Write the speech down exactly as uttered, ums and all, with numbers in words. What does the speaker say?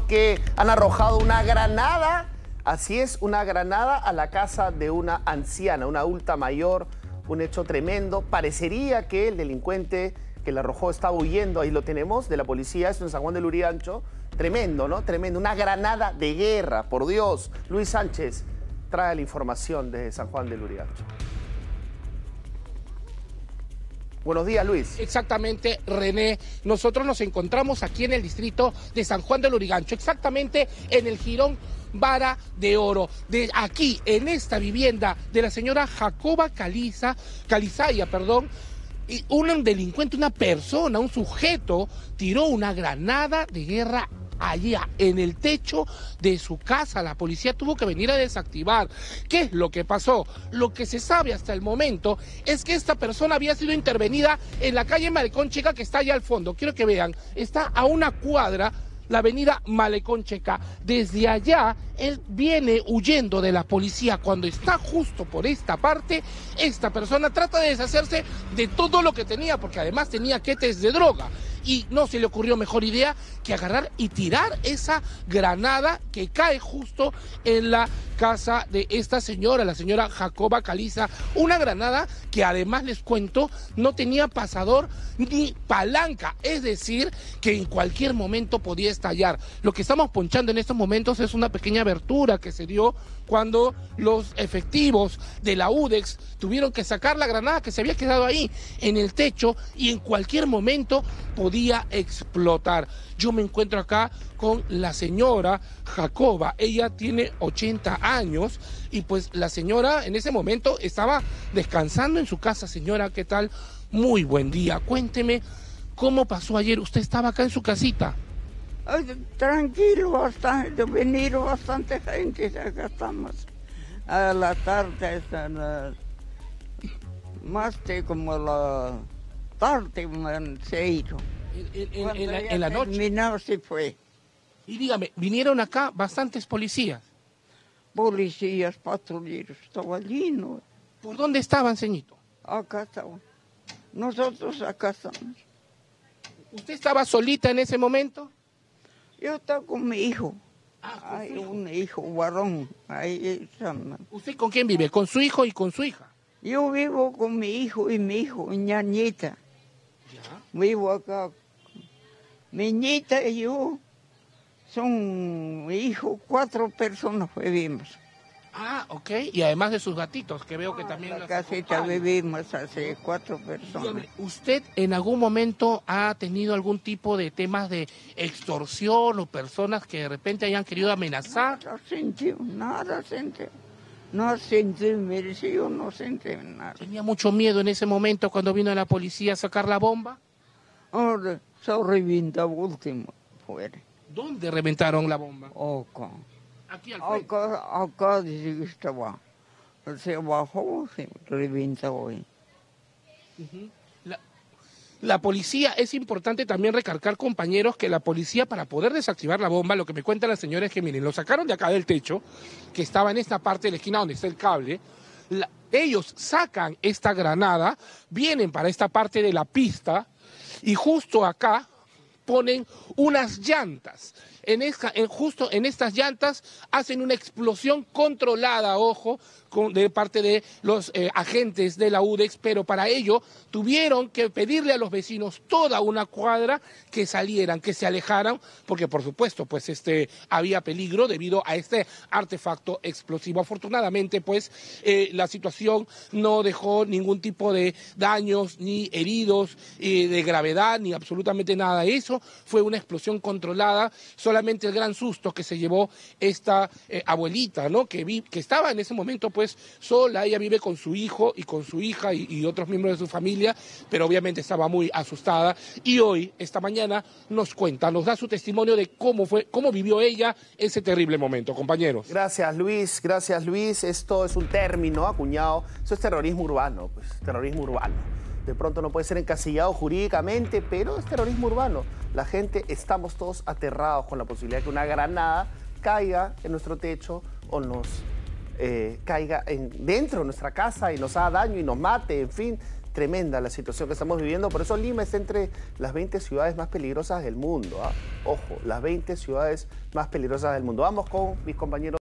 porque han arrojado una granada, así es, una granada a la casa de una anciana, una adulta mayor, un hecho tremendo. Parecería que el delincuente que la arrojó estaba huyendo, ahí lo tenemos, de la policía, esto en San Juan de Lurigancho. Tremendo, ¿no? Tremendo, una granada de guerra, por Dios. Luis Sánchez trae la información desde San Juan de Lurigancho. Buenos días, Luis. Exactamente, René. Nosotros nos encontramos aquí en el distrito de San Juan de Lurigancho, exactamente en el jirón Vara de Oro. De aquí, en esta vivienda de la señora Jacoba Caliza, Calizaya, perdón, y un delincuente, una persona, un sujeto, tiró una granada de guerra allá en el techo de su casa. La policía tuvo que venir a desactivar. ¿Qué es lo que pasó? Lo que se sabe hasta el momento es que esta persona había sido intervenida en la calle Malecón Checa, que está allá al fondo. Quiero que vean, está a una cuadra la avenida Malecón Checa. Desde allá él viene huyendo de la policía. Cuando está justo por esta parte, esta persona trata de deshacerse de todo lo que tenía, porque además tenía quetes de droga. Y no se le ocurrió mejor idea que agarrar y tirar esa granada que cae justo en la casa de esta señora, la señora Jacoba Caliza. Una granada que además, les cuento, no tenía pasador ni palanca, es decir, que en cualquier momento podía estallar. Lo que estamos ponchando en estos momentos es una pequeña abertura que se dio cuando los efectivos de la U D E X tuvieron que sacar la granada que se había quedado ahí en el techo y en cualquier momento podía explotar. Yo me encuentro acá con la señora Jacoba. Ella tiene ochenta años y pues la señora en ese momento estaba descansando en su casa. Señora, ¿qué tal? Muy buen día. Cuénteme, ¿cómo pasó ayer? ¿Usted estaba acá en su casita? Tranquilo, bastante, venir bastante gente, acá estamos. A la tarde, a la, más de como la tarde, se ha ido. En, en, en, la, en la noche. Terminado, se fue. Y dígame, vinieron acá bastantes policías. Policías, patrulleros, estaba lleno. ¿Por dónde estaban, señito? Acá estaban. Nosotros acá estamos. ¿Usted estaba solita en ese momento? Yo estaba con mi hijo. Ah, Hay un hijo varón. Ahí estamos. ¿Usted con quién vive? ¿Con su hijo y con su hija? Yo vivo con mi hijo y mi hijo, mi ñañita. Ya. Vivo acá. Mi nieta y yo son mi hijo, cuatro personas vivimos. Ah, ok. Y además de sus gatitos, que veo que también... En la las casita acompañan. vivimos hace cuatro personas. Dígame, ¿usted en algún momento ha tenido algún tipo de temas de extorsión o personas que de repente hayan querido amenazar? Nada sentí, nada sentí. No sentí, mire, si yo no sentí nada. ¿Tenía mucho miedo en ese momento cuando vino la policía a sacar la bomba? Ahora se revienta último fuera. ¿Dónde reventaron la bomba? Acá. Aquí al frente. Acá, acá dice que estaba. Se bajó, se revienta hoy. Uh-huh. la, la policía, es importante también recargar, compañeros, que la policía, para poder desactivar la bomba, lo que me cuenta la señora es que, miren, lo sacaron de acá del techo, que estaba en esta parte de la esquina donde está el cable. La, ellos sacan esta granada, vienen para esta parte de la pista y justo acá ponen unas llantas. En esta, en, justo en estas llantas hacen una explosión controlada, ojo, con, de parte de los eh, agentes de la U D E X, pero para ello tuvieron que pedirle a los vecinos toda una cuadra que salieran, que se alejaran, porque por supuesto pues este había peligro debido a este artefacto explosivo. Afortunadamente pues eh, la situación no dejó ningún tipo de daños ni heridos eh, de gravedad ni absolutamente nada de eso. Fue una explosión controlada. Solamente el gran susto que se llevó esta eh, abuelita, ¿no? Que, vi, que estaba en ese momento pues sola. Ella vive con su hijo y con su hija y, y otros miembros de su familia, pero obviamente estaba muy asustada. Y hoy, esta mañana, nos cuenta, nos da su testimonio de cómo fue, cómo vivió ella ese terrible momento, compañeros. Gracias, Luis. Gracias, Luis. Esto es un término acuñado. Eso es terrorismo urbano, pues, terrorismo urbano. De pronto no puede ser encasillado jurídicamente, pero es terrorismo urbano. La gente, estamos todos aterrados con la posibilidad de que una granada caiga en nuestro techo o nos eh, caiga en, dentro de nuestra casa y nos haga daño y nos mate, en fin. tremenda la situación que estamos viviendo. Por eso Lima está entre las veinte ciudades más peligrosas del mundo. ¿ah? Ojo, las veinte ciudades más peligrosas del mundo. Vamos con mis compañeros.